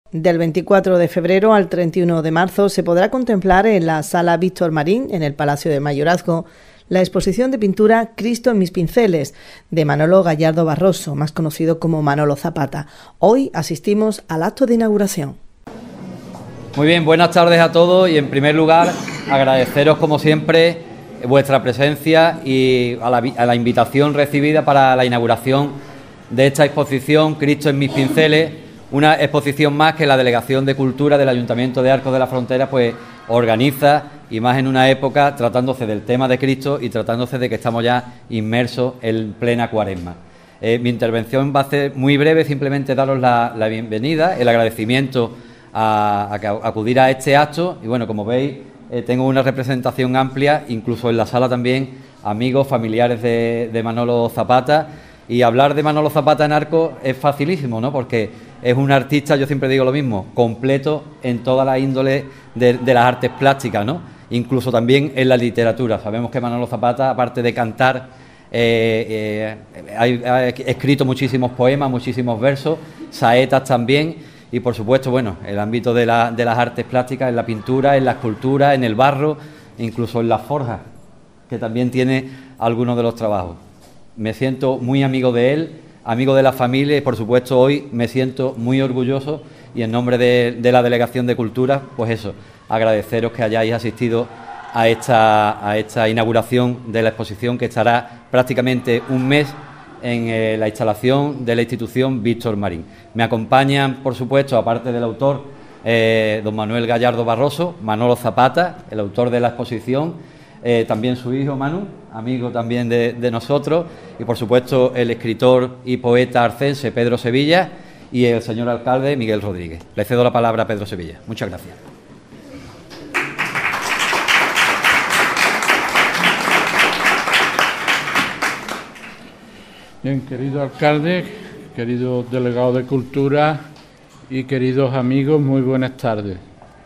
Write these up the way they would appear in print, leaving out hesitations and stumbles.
Del 24 de febrero al 31 de marzo se podrá contemplar en la Sala Víctor Marín, en el Palacio del Mayorazgo, la exposición de pintura Cristo en mis pinceles, de Manolo Gallardo Barroso, más conocido como Manolo Zapata. Hoy asistimos al acto de inauguración. Muy bien, buenas tardes a todos y en primer lugar agradeceros como siempre vuestra presencia y a la invitación recibida para la inauguración de esta exposición Cristo en mis pinceles, una exposición más que la Delegación de Cultura del Ayuntamiento de Arcos de la Frontera pues organiza, y más en una época tratándose del tema de Cristo y tratándose de que estamos ya inmersos en plena Cuaresma. Mi intervención va a ser muy breve, simplemente daros la bienvenida, el agradecimiento a acudir a este acto y bueno, como veis tengo una representación amplia, incluso en la sala también amigos, familiares de Manolo Zapata, y hablar de Manolo Zapata en Arcos es facilísimo, ¿no? Porque es un artista, yo siempre digo lo mismo, completo en toda la índole de las artes plásticas, ¿no? Incluso también en la literatura. Sabemos que Manolo Zapata, aparte de cantar, ha escrito muchísimos poemas, muchísimos versos, saetas también, y por supuesto, bueno, el ámbito de las artes plásticas, en la pintura, en la escultura, en el barro, incluso en la forja, que también tiene algunos de los trabajos. Me siento muy amigo de él, amigo de la familia y por supuesto hoy me siento muy orgulloso y en nombre de la Delegación de Cultura, pues eso, agradeceros que hayáis asistido a esta inauguración de la exposición que estará prácticamente un mes en la instalación de la institución Víctor Marín. Me acompañan, por supuesto, aparte del autor, don Manuel Gallardo Barroso, Manolo Zapata, el autor de la exposición, también su hijo Manu, amigo también de nosotros, y por supuesto el escritor y poeta arcense Pedro Sevilla y el señor alcalde Miguel Rodríguez. Le cedo la palabra a Pedro Sevilla. Muchas gracias. Bien, querido alcalde, querido delegado de Cultura y queridos amigos, muy buenas tardes.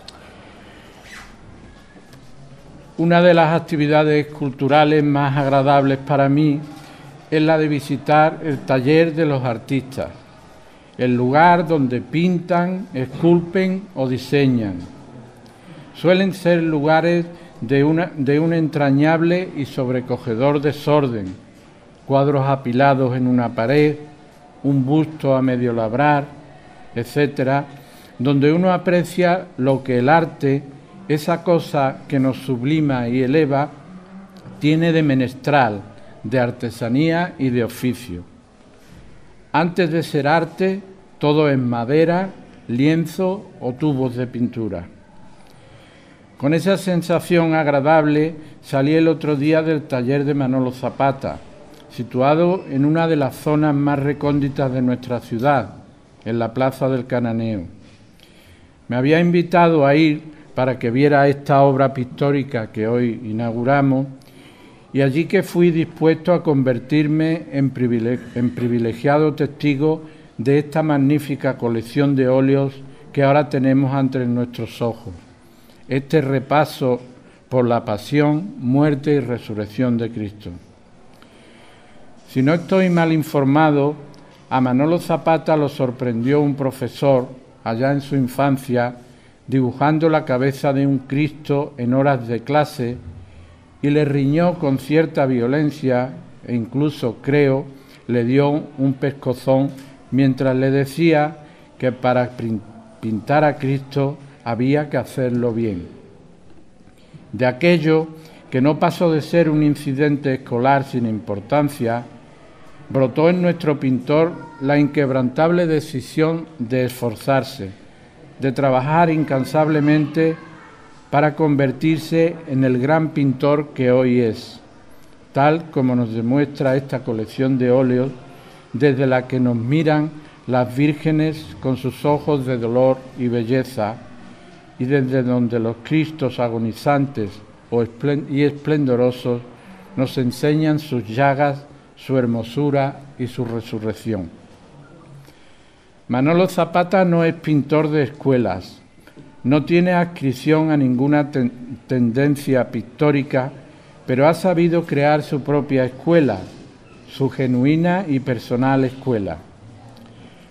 Una de las actividades culturales más agradables para mí es la de visitar el taller de los artistas, el lugar donde pintan, esculpen o diseñan. Suelen ser lugares de un entrañable y sobrecogedor desorden, cuadros apilados en una pared, un busto a medio labrar, etcétera, donde uno aprecia lo que el arte, esa cosa que nos sublima y eleva, tiene de menestral, de artesanía y de oficio. Antes de ser arte, todo es madera, lienzo o tubos de pintura. Con esa sensación agradable salí el otro día del taller de Manolo Zapata, situado en una de las zonas más recónditas de nuestra ciudad, en la Plaza del Cananeo. Me había invitado a ir para que viera esta obra pictórica que hoy inauguramos, y allí que fui dispuesto a convertirme en privilegiado testigo de esta magnífica colección de óleos que ahora tenemos ante nuestros ojos, este repaso por la pasión, muerte y resurrección de Cristo. Si no estoy mal informado, a Manolo Zapata lo sorprendió un profesor, allá en su infancia, dibujando la cabeza de un Cristo en horas de clase, y le riñó con cierta violencia e incluso, creo, le dio un pescozón mientras le decía que para pintar a Cristo había que hacerlo bien. De aquello, que no pasó de ser un incidente escolar sin importancia, brotó en nuestro pintor la inquebrantable decisión de esforzarse, de trabajar incansablemente para convertirse en el gran pintor que hoy es, tal como nos demuestra esta colección de óleos desde la que nos miran las vírgenes con sus ojos de dolor y belleza, y desde donde los Cristos agonizantes y esplendorosos nos enseñan sus llagas, su hermosura y su resurrección. Manolo Zapata no es pintor de escuelas, no tiene adscripción a ninguna tendencia pictórica, pero ha sabido crear su propia escuela, su genuina y personal escuela.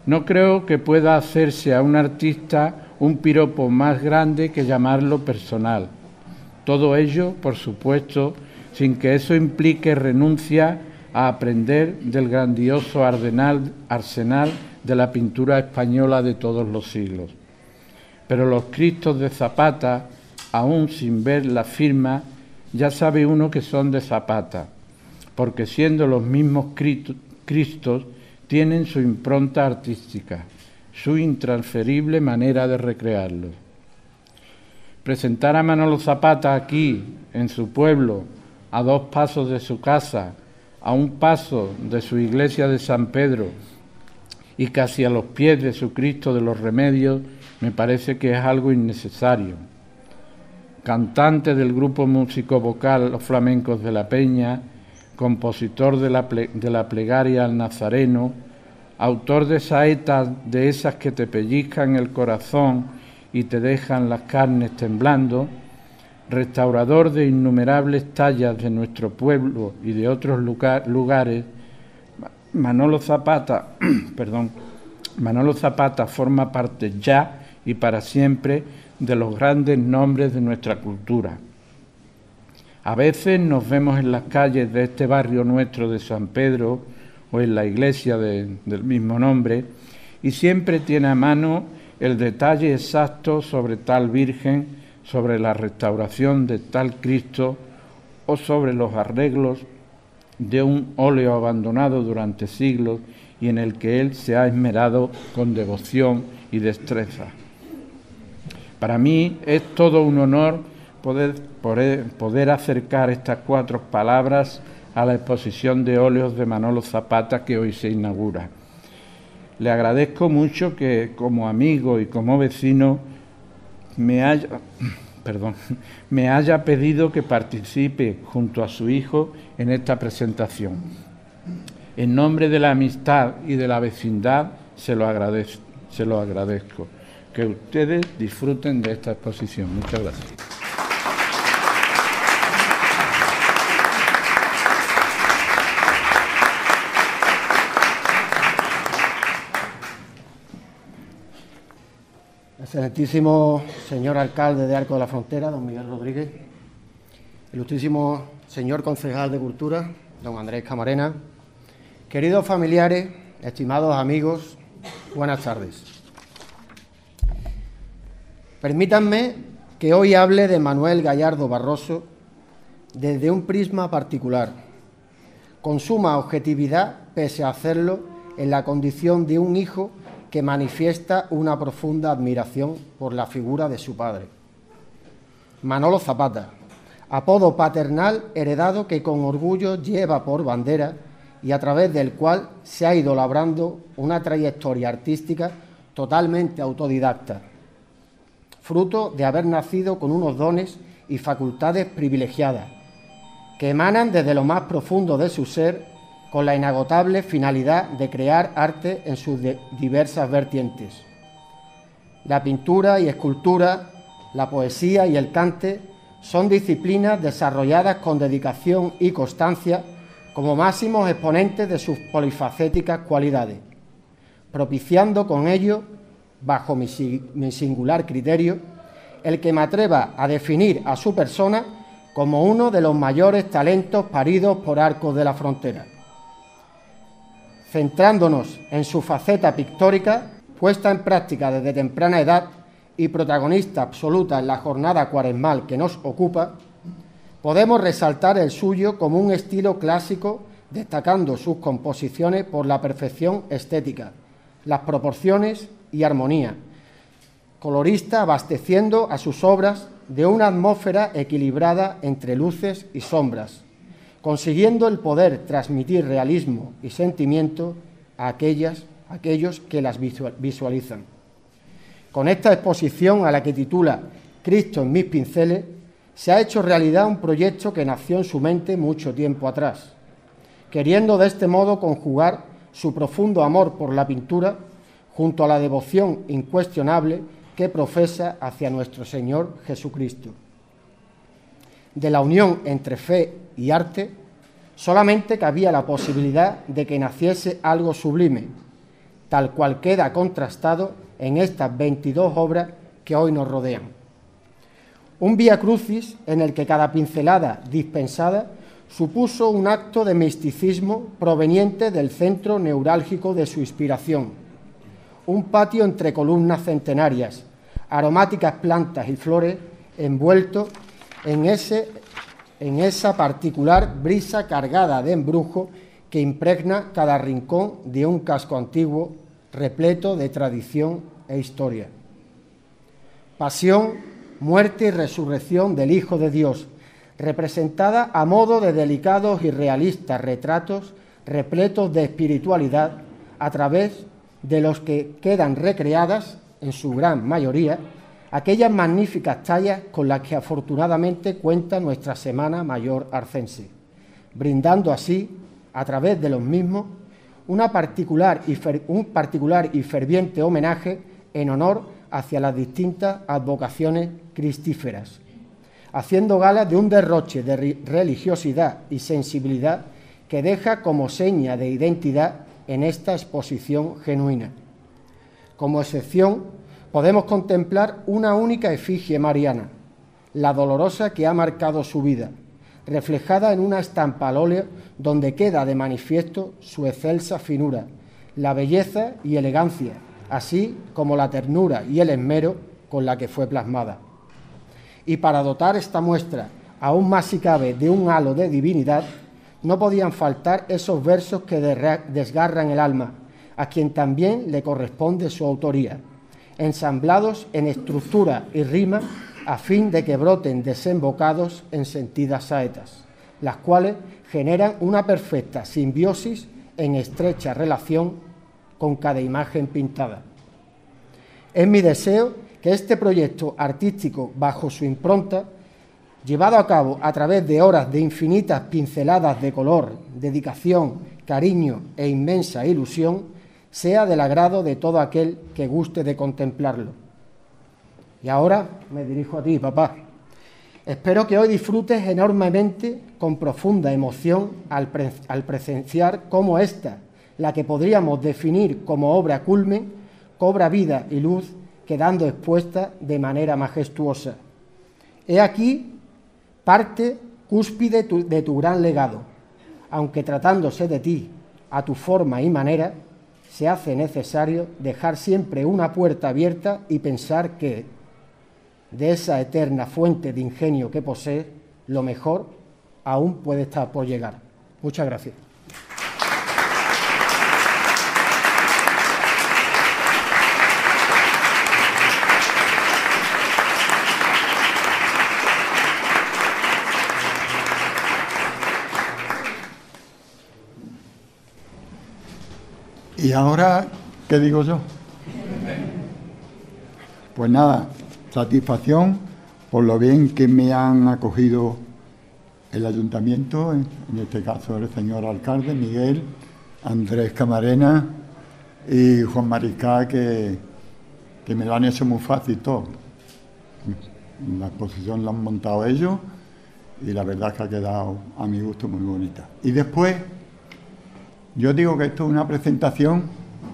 No creo que pueda hacerse a un artista un piropo más grande que llamarlo personal. Todo ello, por supuesto, sin que eso implique renuncia a aprender del grandioso arsenal de la pintura española de todos los siglos. Pero los Cristos de Zapata, aún sin ver la firma, ya sabe uno que son de Zapata, porque siendo los mismos Cristos, tienen su impronta artística, su intransferible manera de recrearlos. Presentar a Manolo Zapata aquí, en su pueblo, a 2 pasos de su casa, a 1 paso de su iglesia de San Pedro y casi a los pies de su Cristo de los Remedios, me parece que es algo innecesario. Cantante del grupo músico-vocal Los Flamencos de la Peña, compositor de la plegaria al Nazareno, autor de saetas de esas que te pellizcan el corazón y te dejan las carnes temblando, restaurador de innumerables tallas de nuestro pueblo y de otros lugares, Manolo Zapata, Manolo Zapata forma parte ya y para siempre de los grandes nombres de nuestra cultura. A veces nos vemos en las calles de este barrio nuestro de San Pedro o en la iglesia del mismo nombre y siempre tiene a mano el detalle exacto sobre tal Virgen, sobre la restauración de tal Cristo o sobre los arreglos de un óleo abandonado durante siglos y en el que él se ha esmerado con devoción y destreza. Para mí es todo un honor poder acercar estas 4 palabras a la exposición de óleos de Manolo Zapata que hoy se inaugura. Le agradezco mucho que como amigo y como vecino me haya pedido que participe junto a su hijo en esta presentación. En nombre de la amistad y de la vecindad se lo agradezco. Que ustedes disfruten de esta exposición. Muchas gracias. Excelentísimo señor alcalde de Arcos de la Frontera, don Miguel Rodríguez, ilustrísimo señor concejal de Cultura, don Andrés Camarena, queridos familiares, estimados amigos, buenas tardes. Permítanme que hoy hable de Manuel Gallardo Barroso desde un prisma particular, con suma objetividad, pese a hacerlo en la condición de un hijo que manifiesta una profunda admiración por la figura de su padre. Manolo Zapata, apodo paternal heredado que con orgullo lleva por bandera y a través del cual se ha ido labrando una trayectoria artística totalmente autodidacta, fruto de haber nacido con unos dones y facultades privilegiadas, que emanan desde lo más profundo de su ser, con la inagotable finalidad de crear arte en sus diversas vertientes. La pintura y escultura, la poesía y el cante son disciplinas desarrolladas con dedicación y constancia como máximos exponentes de sus polifacéticas cualidades, propiciando con ello, bajo mi singular criterio, el que me atreva a definir a su persona como uno de los mayores talentos paridos por Arcos de la Frontera. Centrándonos en su faceta pictórica, puesta en práctica desde temprana edad y protagonista absoluta en la jornada cuaresmal que nos ocupa, podemos resaltar el suyo como un estilo clásico, destacando sus composiciones por la perfección estética, las proporciones y armonía, colorista abasteciendo a sus obras de una atmósfera equilibrada entre luces y sombras, consiguiendo el poder transmitir realismo y sentimiento a aquellos que las visualizan. Con esta exposición, a la que titula Cristo en mis pinceles, se ha hecho realidad un proyecto que nació en su mente mucho tiempo atrás, queriendo de este modo conjugar su profundo amor por la pintura junto a la devoción incuestionable que profesa hacia nuestro Señor Jesucristo. De la unión entre fe y arte solamente cabía la posibilidad de que naciese algo sublime, tal cual queda contrastado en estas 22 obras que hoy nos rodean. Un vía crucis en el que cada pincelada dispensada supuso un acto de misticismo proveniente del centro neurálgico de su inspiración, un patio entre columnas centenarias, aromáticas plantas y flores envuelto en esa particular brisa cargada de embrujo que impregna cada rincón de un casco antiguo repleto de tradición e historia. Pasión, muerte y resurrección del Hijo de Dios, representada a modo de delicados y realistas retratos repletos de espiritualidad, a través de los que quedan recreadas, en su gran mayoría, aquellas magníficas tallas con las que afortunadamente cuenta nuestra Semana Mayor arcense, brindando así, a través de los mismos, un particular y ferviente homenaje en honor hacia las distintas advocaciones cristíferas, haciendo gala de un derroche de religiosidad y sensibilidad que deja como seña de identidad en esta exposición genuina. Como excepción, podemos contemplar una única efigie mariana, la dolorosa que ha marcado su vida, reflejada en una estampa al óleo donde queda de manifiesto su excelsa finura, la belleza y elegancia, así como la ternura y el esmero con la que fue plasmada. Y para dotar esta muestra, aún más si cabe, de un halo de divinidad, no podían faltar esos versos que desgarran el alma, a quien también le corresponde su autoría, ensamblados en estructura y rima a fin de que broten desembocados en sentidas saetas, las cuales generan una perfecta simbiosis en estrecha relación con cada imagen pintada. Es mi deseo que este proyecto artístico bajo su impronta, llevado a cabo a través de horas de infinitas pinceladas de color, dedicación, cariño e inmensa ilusión, sea del agrado de todo aquel que guste de contemplarlo. Y ahora me dirijo a ti, papá. Espero que hoy disfrutes enormemente, con profunda emoción, al presenciar cómo esta, la que podríamos definir como obra culmen, cobra vida y luz, quedando expuesta de manera majestuosa. He aquí parte cúspide de tu gran legado, aunque tratándose de ti, a tu forma y manera, se hace necesario dejar siempre una puerta abierta y pensar que, de esa eterna fuente de ingenio que posee, lo mejor aún puede estar por llegar. Muchas gracias. Y ahora, ¿qué digo yo? Pues nada, satisfacción por lo bien que me han acogido el ayuntamiento, en este caso el señor alcalde Miguel, Andrés Camarena y Juan Mariscal, que me lo han hecho muy fácil todo. La exposición la han montado ellos y la verdad es que ha quedado a mi gusto muy bonita. Y después, yo digo que esto es una presentación,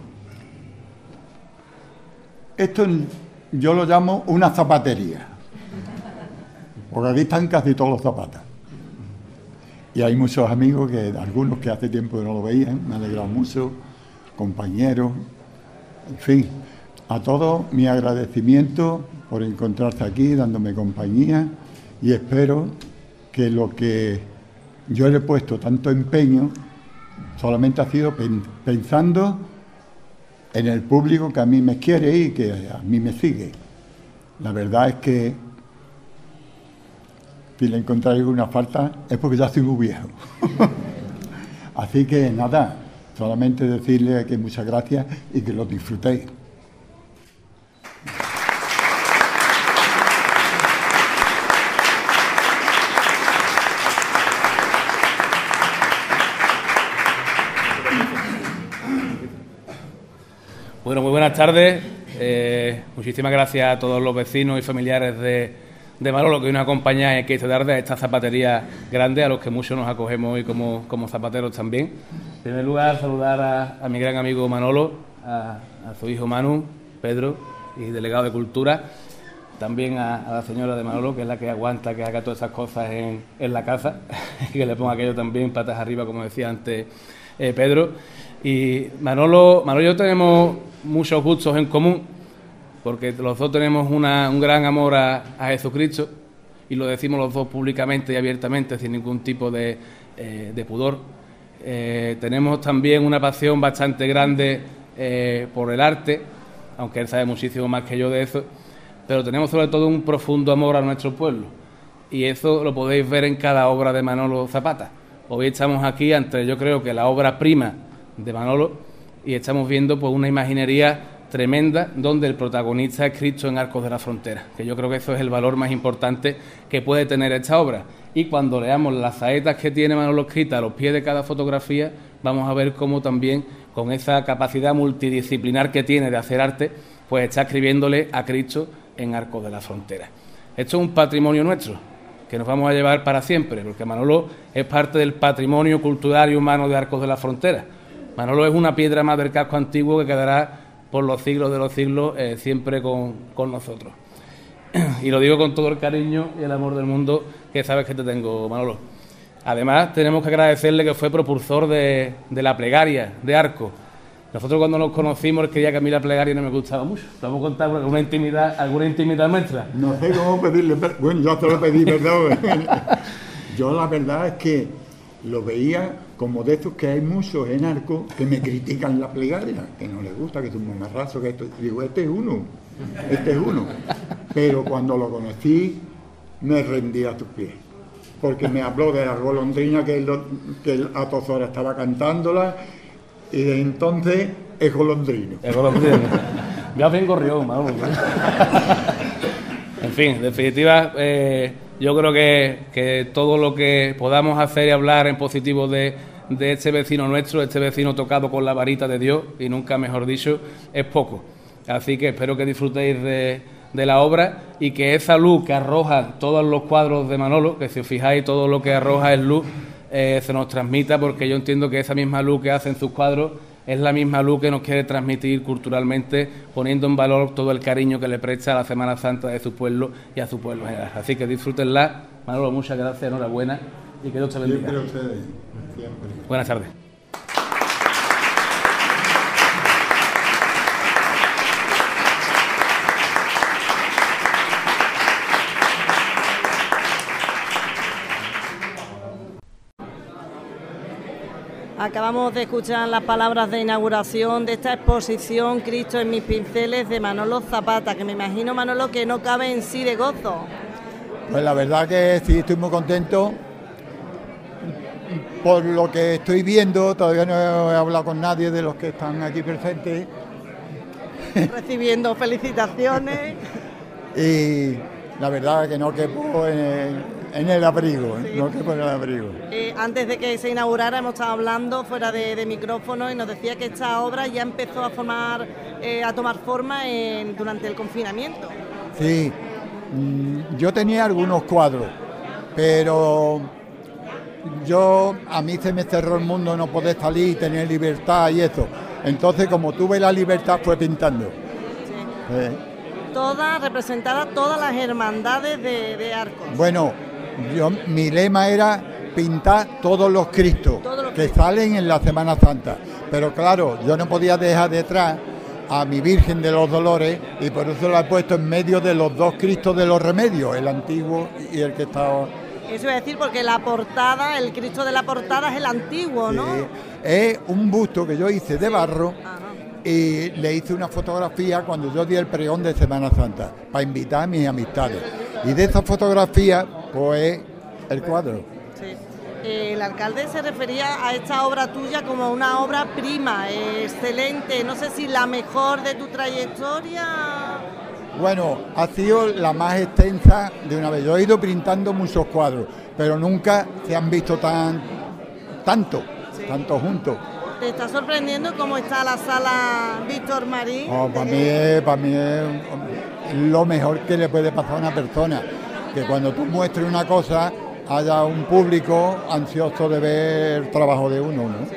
esto yo lo llamo una zapatería, porque aquí están casi todos los zapatos. Y hay muchos amigos, algunos que hace tiempo que no lo veían, me ha alegrado mucho, compañeros, en fin, a todos mi agradecimiento por encontrarse aquí, dándome compañía, y espero que lo que yo le he puesto tanto empeño solamente ha sido pensando en el público que a mí me quiere y que a mí me sigue. La verdad es que si le encontráis alguna falta es porque ya soy muy viejo. Así que nada, solamente decirle que muchas gracias y que lo disfrutéis. Bueno, muy buenas tardes. Muchísimas gracias a todos los vecinos y familiares de Manolo que hoy nos acompañan aquí esta tarde a esta zapatería grande, a los que muchos nos acogemos hoy como zapateros también. En primer lugar, saludar a mi gran amigo Manolo, a su hijo Manu, Pedro, y delegado de Cultura, también a la señora de Manolo, que es la que aguanta que haga todas esas cosas en la casa, y que le ponga aquello también patas arriba, como decía antes Pedro. Y Manolo y yo tenemos muchos gustos en común, porque los dos tenemos un gran amor a Jesucristo, y lo decimos los dos públicamente y abiertamente, sin ningún tipo de pudor. Tenemos también una pasión bastante grande por el arte, aunque él sabe muchísimo más que yo de eso, pero tenemos sobre todo un profundo amor a nuestro pueblo, y eso lo podéis ver en cada obra de Manolo Zapata. Hoy estamos aquí ante, yo creo que la obra prima de Manolo, y estamos viendo pues una imaginería tremenda donde el protagonista es Cristo en Arcos de la Frontera, que yo creo que eso es el valor más importante que puede tener esta obra. Y cuando leamos las saetas que tiene Manolo escritas a los pies de cada fotografía, vamos a ver cómo también, con esa capacidad multidisciplinar que tiene de hacer arte, pues está escribiéndole a Cristo en Arcos de la Frontera. Esto es un patrimonio nuestro, que nos vamos a llevar para siempre, porque Manolo es parte del patrimonio cultural y humano de Arcos de la Frontera. Manolo es una piedra más del casco antiguo que quedará por los siglos de los siglos siempre con nosotros. Y lo digo con todo el cariño y el amor del mundo que sabes que te tengo, Manolo. Además, tenemos que agradecerle que fue propulsor de la plegaria de Arcos. Nosotros cuando nos conocimos, él quería que a mí la plegaria no me gustaba mucho. Vamos a contar alguna intimidad nuestra. No sé cómo pedirle, bueno, yo te lo pedí perdón. Yo la verdad es que lo veía como de estos que hay muchos en Arcos que me critican la plegaria, que no les gusta, que es un mamarrazo, que esto. Digo, este es uno. Pero cuando lo conocí, me rendí a tus pies. Porque me habló de la golondrina que él a todas horas estaba cantándola, y de entonces es golondrino. Es golondrino. Ya bien gorrión, vamos. En fin, en definitiva, yo creo que todo lo que podamos hacer y hablar en positivo de este vecino nuestro, este vecino tocado con la varita de Dios, y nunca mejor dicho, es poco. Así que espero que disfrutéis de la obra, y que esa luz que arroja todos los cuadros de Manolo, que si os fijáis todo lo que arroja es luz, se nos transmita, porque yo entiendo que esa misma luz que hace en sus cuadros es la misma luz que nos quiere transmitir culturalmente, poniendo en valor todo el cariño que le presta a la Semana Santa de su pueblo y a su pueblo en general. Así que disfrútenla. Manolo, muchas gracias, enhorabuena, y que Dios te bendiga. Siempre ustedes, siempre. Buenas tardes. Acabamos de escuchar las palabras de inauguración de esta exposición Cristo en mis pinceles de Manolo Zapata, que me imagino, Manolo, que no cabe en sí de gozo. Pues la verdad que sí, estoy muy contento por lo que estoy viendo. Todavía no he hablado con nadie de los que están aquí presentes. Recibiendo felicitaciones. Y la verdad que no quepo en el abrigo, sí. No quepo en el abrigo. Antes de que se inaugurara hemos estado hablando fuera de micrófono, y nos decía que esta obra ya empezó a tomar forma durante el confinamiento. Sí, yo tenía algunos cuadros, pero a mí se me cerró el mundo, no poder salir, tener libertad y eso. Entonces, como tuve la libertad, fue pintando. Sí. Representadas todas las hermandades de Arcos. Bueno, mi lema era pintar todos los Cristos que salen en la Semana Santa. Pero claro, yo no podía dejar detrás a mi Virgen de los Dolores, y por eso la he puesto en medio de los dos Cristos de los Remedios, el antiguo y el que está... Eso es decir, porque el Cristo de la portada es el antiguo, ¿no? Sí, es un busto que yo hice de barro. Y le hice una fotografía cuando yo di el pregón de Semana Santa, para invitar a mis amistades. Y de esa fotografía, pues, el cuadro. Sí. El alcalde se refería a esta obra tuya como una obra prima, excelente. No sé si la mejor de tu trayectoria. Bueno, ha sido la más extensa de una vez. Yo he ido pintando muchos cuadros, pero nunca se han visto tanto juntos. ¿Te está sorprendiendo cómo está la sala Víctor Marín? Para mí es lo mejor que le puede pasar a una persona, que cuando tú muestres una cosa haya un público ansioso de ver el trabajo de uno, ¿no? Sí.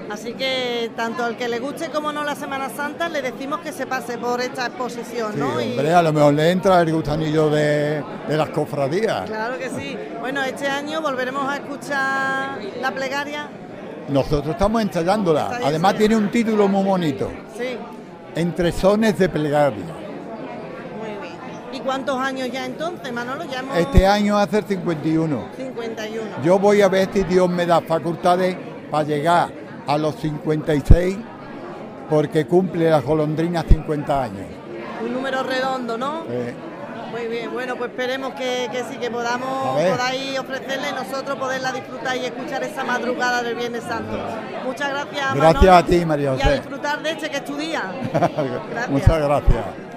Así que tanto al que le guste como no la Semana Santa, le decimos que se pase por esta exposición, Sí, ¿no? hombre, a lo mejor le entra el gustanillo de las cofradías. Claro que sí. Bueno, este año volveremos a escuchar la plegaria. Nosotros estamos ensayándola. Además tiene un título muy bonito. Sí. Entre sones de plegaria. Muy bien. ¿Y cuántos años ya entonces, Manolo? Ya hemos... Este año hace 51. 51. Yo voy a ver si Dios me da facultades para llegar a los 56, porque cumple la golondrina 50 años. Un número redondo, ¿no? Muy bien, bueno, pues esperemos que sí, que podáis ofrecerle y nosotros poderla disfrutar y escuchar esa madrugada del Viernes Santo. Muchas gracias, Manolo. Gracias a ti, María José. Y a disfrutar de este que es tu día. Gracias. Muchas gracias.